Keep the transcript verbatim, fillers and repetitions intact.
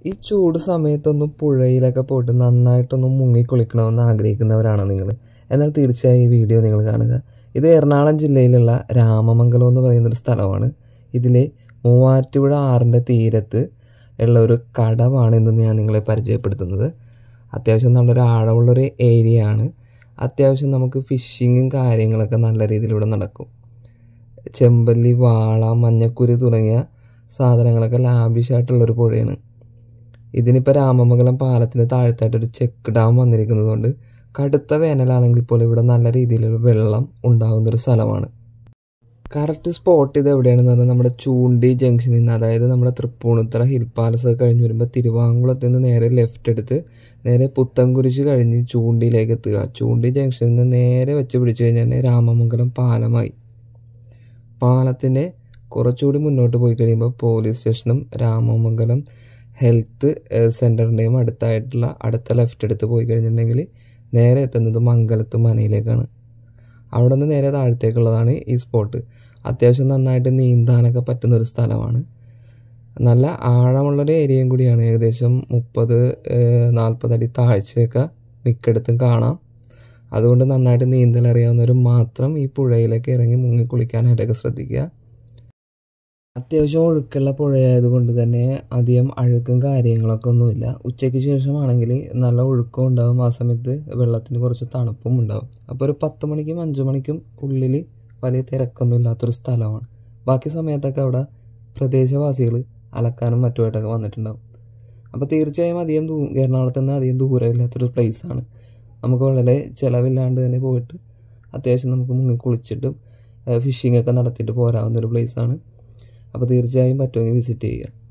ഈ ചൂട് സമയത്തൊന്നും പുഴയിലൊക്കെ പോയിട്ട് നന്നായിട്ടൊന്നും മുങ്ങിക്കുളിക്കണമെന്ന് ആഗ്രഹിക്കുന്നവരാണോ നിങ്ങൾ? എന്നാൽ തീർച്ചയായും ഈ വീഡിയോ നിങ്ങൾ കാണുക. ഇത് എറണാകുളം ജില്ലയിലുള്ള രാമമംഗലം എന്ന് പറയുന്നൊരു സ്ഥലമാണ്. ഇതിലെ മൂവാറ്റുപുഴ ആറിൻ്റെ തീരത്ത് ഉള്ള ഒരു കടവാണ് ഇന്ന് ഞാൻ നിങ്ങളെ പരിചയപ്പെടുത്തുന്നത്. അത്യാവശ്യം നല്ലൊരു ആഴമുള്ളൊരു ഏരിയ ആണ്. അത്യാവശ്യം നമുക്ക് ഫിഷിങ്ങും കാര്യങ്ങളൊക്കെ നല്ല രീതിയിലൂടെ നടക്കും. ചെമ്പല്ലി, വാള, മഞ്ഞക്കുരി തുടങ്ങിയ സാധനങ്ങളൊക്കെ ലാബിഷായിട്ടുള്ളൊരു പുഴയാണ്. ഇതിനിപ്പോൾ രാമമംഗലം പാലത്തിന് താഴത്തായിട്ടൊരു ചെക്ക് ഡാം വന്നിരിക്കുന്നതുകൊണ്ട് കടുത്ത വേനലാണെങ്കിൽ പോലും ഇവിടെ നല്ല രീതിയിലൊരു വെള്ളം ഉണ്ടാകുന്നൊരു സ്ഥലമാണ്. കറക്റ്റ് സ്പോട്ട് ഇത് എവിടെയാണെന്ന് പറഞ്ഞാൽ നമ്മുടെ ചൂണ്ടി ജംഗ്ഷനിൽ നിന്ന്, അതായത് നമ്മുടെ തൃപ്പൂണിത്തറ ഹിൽ പാലസ് ഒക്കെ കഴിഞ്ഞ് വരുമ്പോൾ തിരുവാങ്കുളത്ത് നിന്ന് നേരെ ലെഫ്റ്റ് എടുത്ത് നേരെ പുത്തൻകുരിശ് കഴിഞ്ഞ് ചൂണ്ടിയിലേക്ക് എത്തുക. ചൂണ്ടി ജംഗ്ഷനിൽ നിന്ന് നേരെ വെച്ച് പിടിച്ചു കഴിഞ്ഞാൽ രാമമംഗലം പാലമായി. പാലത്തിൻ്റെ കുറച്ചുകൂടി മുന്നോട്ട് പോയി കഴിയുമ്പോൾ പോലീസ് സ്റ്റേഷനും രാമമംഗലം ഹെൽത്ത് സെൻറ്ററിൻ്റെയും അടുത്തായിട്ടുള്ള അടുത്ത ലെഫ്റ്റ് എടുത്ത് പോയി കഴിഞ്ഞിട്ടുണ്ടെങ്കിൽ നേരെ എത്തുന്നത് മംഗലത്ത് മനയിലേക്കാണ്. അവിടെ നിന്ന് നേരെ താഴത്തേക്കുള്ളതാണ് ഈ സ്പോട്ട്. അത്യാവശ്യം നന്നായിട്ട് നീന്താനൊക്കെ പറ്റുന്നൊരു സ്ഥലമാണ്. നല്ല ആഴമുള്ളൊരു ഏരിയയും കൂടിയാണ്. ഏകദേശം മുപ്പത് നാൽപ്പതടി താഴ്ചയൊക്കെ മിക്കയിടത്തും കാണാം. അതുകൊണ്ട് നന്നായിട്ട് നീന്തൽ അറിയാവുന്നവർ മാത്രം ഈ പുഴയിലേക്ക് ഇറങ്ങി മുങ്ങിക്കുളിക്കാനായിട്ടൊക്കെ ശ്രദ്ധിക്കുക. അത്യാവശ്യം ഒഴുക്കുള്ള പുഴയായതുകൊണ്ട് തന്നെ അധികം അഴുക്കും കാര്യങ്ങളൊക്കെ ഒന്നുമില്ല. ഉച്ചയ്ക്ക് ശേഷമാണെങ്കിൽ നല്ല ഒഴുക്കും ഉണ്ടാകും. ആ സമയത്ത് വെള്ളത്തിന് കുറച്ച് തണുപ്പും ഉണ്ടാകും. അപ്പോൾ ഒരു പത്ത് മണിക്കും അഞ്ച് മണിക്കും ഉള്ളിൽ വലിയ തിരക്കൊന്നും ഇല്ലാത്തൊരു സ്ഥലമാണ്. ബാക്കി സമയത്തൊക്കെ അവിടെ പ്രദേശവാസികൾ അലക്കാനും മറ്റുമായിട്ടൊക്കെ വന്നിട്ടുണ്ടാകും. അപ്പോൾ തീർച്ചയായും അധികം ദൂ എറണാകുളത്ത് നിന്ന് അധികം ദൂരമില്ലാത്തൊരു പ്ലേസാണ്. നമുക്ക് വളരെ ചിലവില്ലാണ്ട് തന്നെ പോയിട്ട് അത്യാവശ്യം നമുക്ക് മുങ്ങി കുളിച്ചിട്ടും ഫിഷിങ്ങൊക്കെ നടത്തിയിട്ട് പോരാവുന്നൊരു പ്ലേസാണ്. അപ്പോൾ തീർച്ചയായും പറ്റുമെങ്കിൽ വിസിറ്റ് ചെയ്യുക.